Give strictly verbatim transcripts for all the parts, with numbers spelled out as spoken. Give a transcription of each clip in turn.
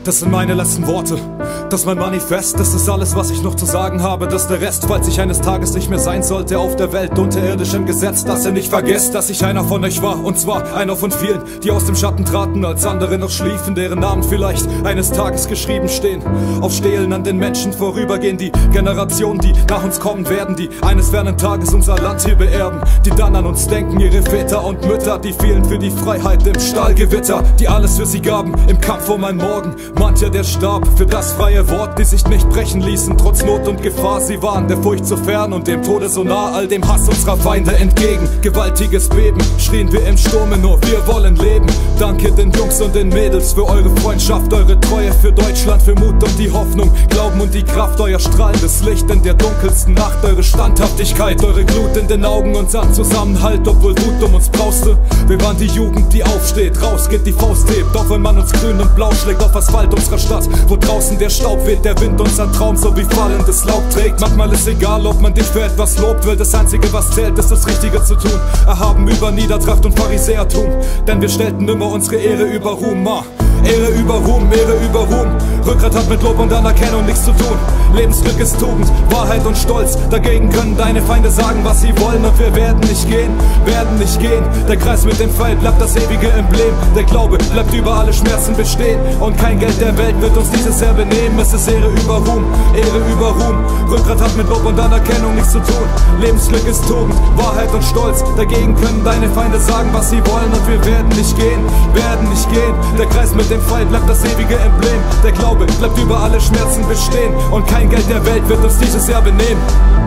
Das sind meine letzten Worte, das ist mein Manifest. Das ist alles, was ich noch zu sagen habe. Das ist der Rest, falls ich eines Tages nicht mehr sein sollte auf der Welt, unterirdisch im Gesetz. Dass ihr nicht vergesst, dass ich einer von euch war. Und zwar einer von vielen, die aus dem Schatten traten, als andere noch schliefen, deren Namen vielleicht eines Tages geschrieben stehen. Auf Stelen an den Menschen vorübergehen, die Generationen, die nach uns kommen werden, die eines fernen Tages unser Land hier beerben. Die dann an uns denken, ihre Väter und Mütter, die fielen für die Freiheit im Stahlgewitter, die alles für sie gaben im Kampf um ein Morgen. Mancher, der starb für das freie Wort, die sich nicht brechen ließen, trotz Not und Gefahr. Sie waren der Furcht so fern und dem Tode so nah, all dem Hass unserer Feinde entgegen. Gewaltiges Beben, schrien wir im Sturme, nur wir wollen leben. Danke den Jungs und den Mädels für eure Freundschaft, eure Treue für Deutschland, für Mut und die Hoffnung, Glauben und die Kraft, euer strahlendes Licht in der dunkelsten Nacht, eure Standhaftigkeit, eure Glut in den Augen, unser Zusammenhalt, obwohl Wut um uns brauste. Wir waren die Jugend, die aufsteht, rausgeht, die Faust hebt, auch wenn man uns grün und blau schlägt auf Asphalt unserer Stadt, wo draußen der Staub weht, der Wind unser Traum so wie fallendes Laub trägt. Manchmal ist egal, ob man dich für etwas lobt, weil das Einzige, was zählt, ist das Richtige zu tun. Erhaben über Niedertracht und Pharisäertum, denn wir stellten immer unsere Ehre über Ruhm. Ah. Ehre über Ruhm, Ehre über Ruhm. Rückgrat hat mit Lob und Anerkennung nichts zu tun. Lebensglück ist Tugend, Wahrheit und Stolz. Dagegen können deine Feinde sagen, was sie wollen, und wir werden nicht gehen, werden nicht gehen. Der Kreis mit dem Pfeil bleibt das ewige Emblem. Der Glaube bleibt über alle Schmerzen bestehen, und kein Geld der Welt wird uns dieses Erbe nehmen. Es ist Ehre über Ruhm, Ehre über Ruhm. Rückgrat hat mit Lob und Anerkennung nichts zu tun. Lebensglück ist Tugend, Wahrheit und Stolz. Dagegen können deine Feinde sagen, was sie wollen, und wir werden nicht gehen, werden nicht gehen. Der Kreis mit dem Pfeil bleibt das ewige Emblem. Der Glaube bleibt über alle Schmerzen bestehen, und kein Geld der Welt wird uns dieses Erbe nehmen.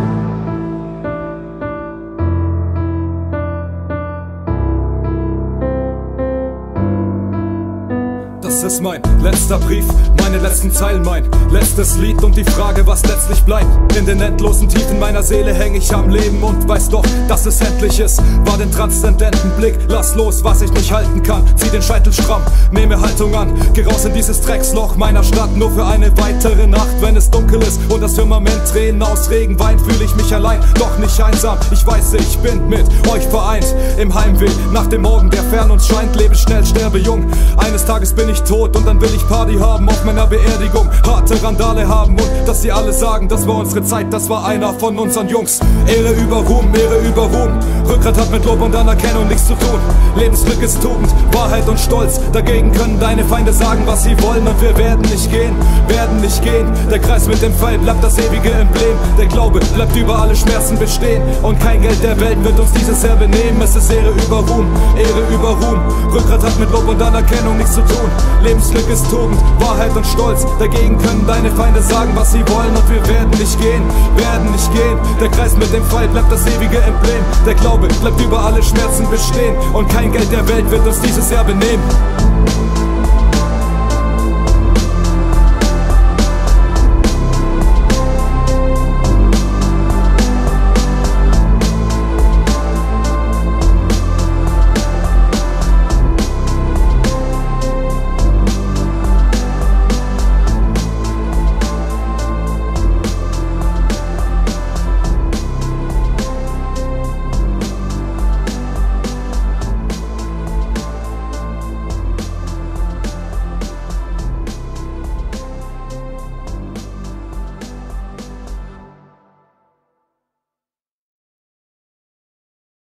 Das ist mein letzter Brief, meine letzten Zeilen, mein letztes Lied und die Frage, was letztlich bleibt. In den endlosen Tiefen meiner Seele häng ich am Leben und weiß doch, dass es endlich ist. War den transzendenten Blick, lass los, was ich nicht halten kann. Zieh den Scheitel stramm, nehme Haltung an, geh raus in dieses Drecksloch meiner Stadt, nur für eine weitere Nacht. Wenn es dunkel ist und das Firmament Tränen aus Regen weint, fühle ich mich allein, doch nicht einsam. Ich weiß, ich bin mit euch vereint. Im Heimweg nach dem Morgen, der fern uns scheint, lebe schnell, sterbe jung. Eines Tages bin ich tot und dann will ich Party haben auf meiner Beerdigung, harte Randale haben und dass sie alle sagen, das war unsere Zeit, das war einer von unseren Jungs. Ehre über Ruhm, Ehre über Ruhm. Rückgrat hat mit Lob und Anerkennung nichts zu tun. Lebensglück ist Tugend, Wahrheit und Stolz. Dagegen können deine Feinde sagen, was sie wollen, und wir werden nicht gehen, werden nicht gehen. Der Kreis mit dem Pfeil bleibt das ewige Emblem. Der Glaube bleibt über alle Schmerzen bestehen, und kein Geld der Welt wird uns dieses Erbe nehmen. Es ist Ehre über Ruhm, Ehre über Ruhm. Rückgrat hat mit Lob und Anerkennung nichts zu tun. Lebensglück ist Tugend, Wahrheit und Stolz. Dagegen können deine Feinde sagen, was sie wollen, und wir werden nicht gehen, werden nicht gehen. Der Kreis mit dem Pfeil bleibt das ewige Emblem. Der Glaube bleibt über alle Schmerzen bestehen, und kein Geld der Welt wird uns dieses Erbe nehmen.